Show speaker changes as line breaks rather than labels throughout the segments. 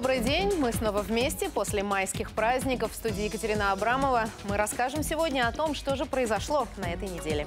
Добрый день! Мы снова вместе после майских праздников в студии Екатерина Абрамова. Мы расскажем сегодня о том, что же произошло на этой неделе.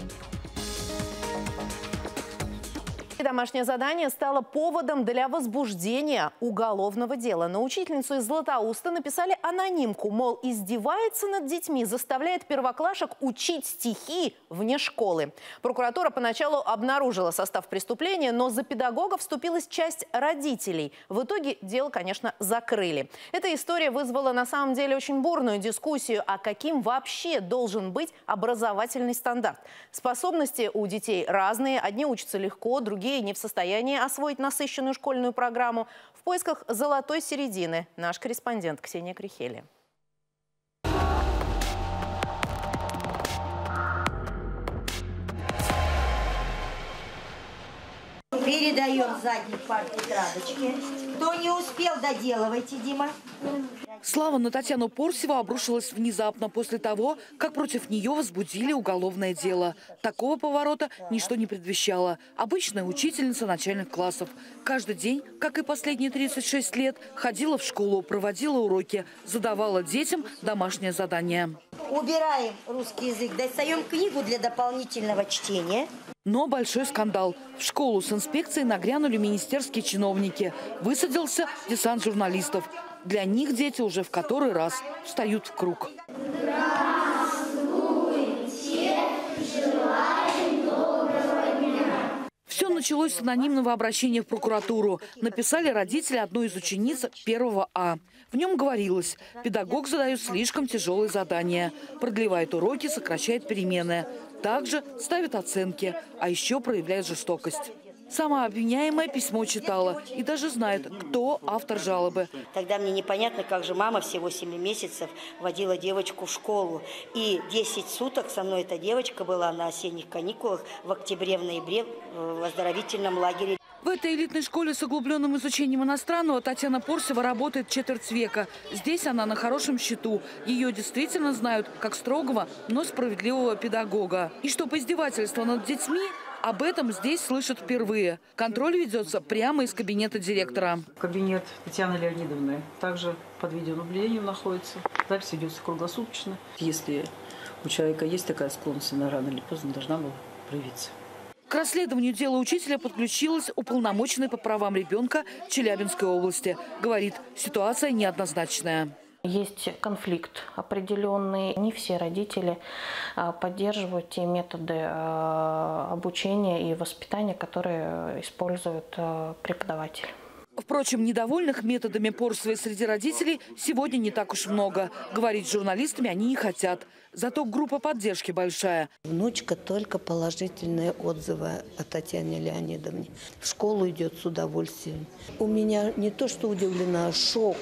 Домашнее задание стало поводом для возбуждения уголовного дела. На учительницу из Златоуста написали анонимку, мол, издевается над детьми, заставляет первоклашек учить стихи вне школы. Прокуратура поначалу обнаружила состав преступления, но за педагога вступилась часть родителей. В итоге дело, конечно, закрыли. Эта история вызвала на самом деле очень бурную дискуссию, а каким вообще должен быть образовательный стандарт. Способности у детей разные, одни учатся легко, другие не в состоянии освоить насыщенную школьную программу. В поисках золотой середины наш корреспондент Ксения Крихели.
Передаем задний пар тетрадочки. Кто не успел, доделывайте, Дима.
Слава на Татьяну Порсеву обрушилась внезапно после того, как против нее возбудили уголовное дело. Такого поворота ничто не предвещало. Обычная учительница начальных классов. Каждый день, как и последние 36 лет, ходила в школу, проводила уроки, задавала детям домашнее задание.
Убираем русский язык, достаем книгу для дополнительного чтения.
Но большой скандал. В школу с инспекцией нагрянули министерские чиновники. Высадился десант журналистов. Для них дети уже в который раз встают в круг. Здравствуйте! Желаем доброго дня! Все началось с анонимного обращения в прокуратуру. Написали родители одной из учениц 1 А. В нем говорилось, педагог задает слишком тяжелые задания, продлевает уроки, сокращает перемены. Также ставит оценки, а еще проявляет жестокость. Сама обвиняемая письмо читала и даже знает, кто автор жалобы.
Тогда мне непонятно, как же мама всего 7 месяцев водила девочку в школу. И 10 суток со мной эта девочка была на осенних каникулах в октябре, в ноябре в оздоровительном лагере.
В этой элитной школе с углубленным изучением иностранного Татьяна Порсева работает четверть века. Здесь она на хорошем счету. Ее действительно знают как строгого, но справедливого педагога. И что издевательство над детьми, об этом здесь слышат впервые. Контроль ведется прямо из кабинета директора.
Кабинет Татьяны Леонидовны также под видеонаблюдением находится. Запись ведется круглосуточно. Если у человека есть такая склонность, она рано или поздно должна была проявиться.
К расследованию дела учителя подключилась уполномоченная по правам ребенка Челябинской области. Говорит, ситуация неоднозначная.
Есть конфликт определенный. Не все родители поддерживают те методы обучения и воспитания, которые используют преподаватели.
Впрочем, недовольных методами Порсевой среди родителей сегодня не так уж много. Говорить с журналистами они не хотят. Зато группа поддержки большая.
Внучка только положительные отзывы о Татьяне Леонидовне. В школу идет с удовольствием. У меня не то что удивлена, а шок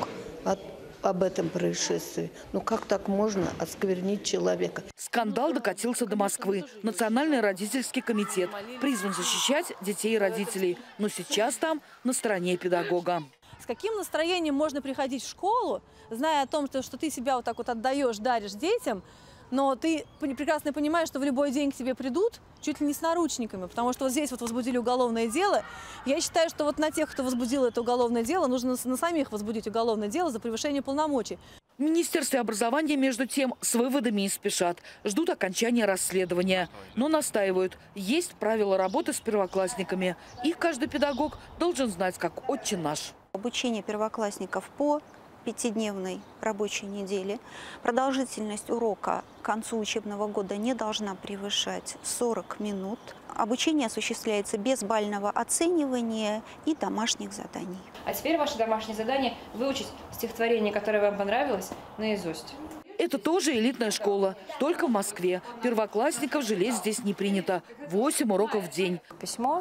об этом происшествии. Ну как так можно осквернить человека?
Скандал докатился до Москвы. Национальный родительский комитет призван защищать детей и родителей. Но сейчас там на стороне педагога.
С каким настроением можно приходить в школу, зная о том, что ты себя вот так вот отдаешь, даришь детям, но ты прекрасно понимаешь, что в любой день к тебе придут чуть ли не с наручниками, потому что вот здесь вот возбудили уголовное дело. Я считаю, что вот на тех, кто возбудил это уголовное дело, нужно на самих возбудить уголовное дело за превышение полномочий.
В Министерстве образования, между тем, с выводами не спешат. Ждут окончания расследования. Но настаивают, есть правила работы с первоклассниками. Их каждый педагог должен знать, как отче наш.
Обучение первоклассников по 5-дневной рабочей неделе. Продолжительность урока к концу учебного года не должна превышать 40 минут. Обучение осуществляется без бального оценивания и домашних заданий.
А теперь ваше домашнее задание – выучить стихотворение, которое вам понравилось, наизусть.
Это тоже элитная школа, только в Москве. Первоклассников жалеть здесь не принято. 8 уроков в день.
Письмо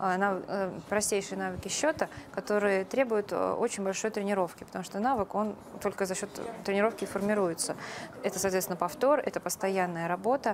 простейшие навыки счета, которые требуют очень большой тренировки, потому что навык, он только за счет тренировки формируется. Это, соответственно, повтор, это постоянная работа.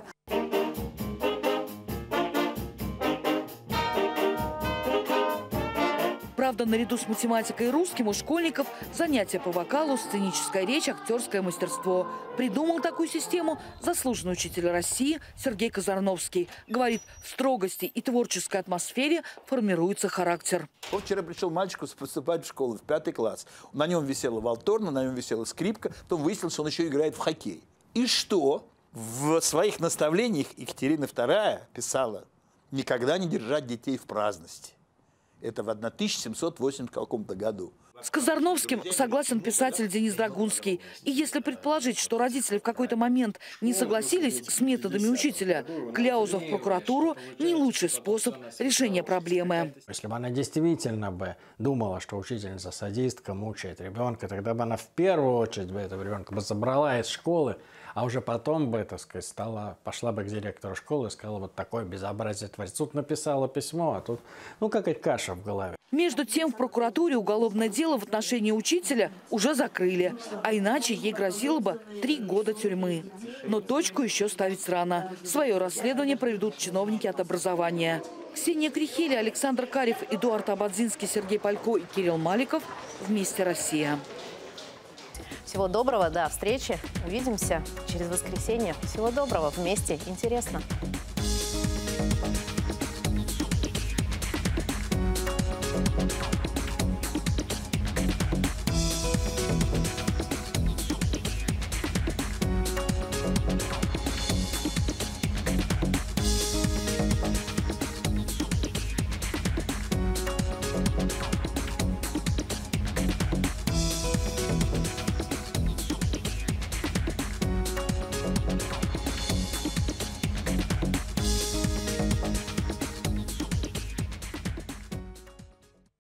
Правда, что наряду с математикой и русским у школьников занятия по вокалу, сценическая речь, актерское мастерство. Придумал такую систему заслуженный учитель России Сергей Казарновский. Говорит, в строгости и творческой атмосфере формируется характер.
Вот вчера пришел мальчик поступать в школу, в 5 класс. На нем висела валторна, на нем висела скрипка. Потом выяснилось, что он еще играет в хоккей. И что? В своих наставлениях Екатерина II писала: никогда не держать детей в праздности. Это в 1780 каком-то году.
С Казарновским согласен писатель Денис Драгунский. И если предположить, что родители в какой-то момент не согласились с методами учителя, кляуза в прокуратуру – не лучший способ решения проблемы.
Если бы она действительно бы думала, что учительница садистка мучает ребенка, тогда бы она в первую очередь бы этого ребенка бы забрала из школы, а уже потом бы, так сказать, пошла бы к директору школы и сказала: вот такое безобразие творится. Тут написала письмо, а тут, какая каша в голове.
Между тем, в прокуратуре уголовное дело в отношении учителя уже закрыли. А иначе ей грозило бы 3 года тюрьмы. Но точку еще ставить рано. Свое расследование проведут чиновники от образования. Ксения Крихели, Александр Карев, Эдуард Абадзинский, Сергей Палько и Кирилл Маликов. Вместе Россия.
Всего доброго, до встречи. Увидимся через воскресенье. Всего доброго. Вместе интересно.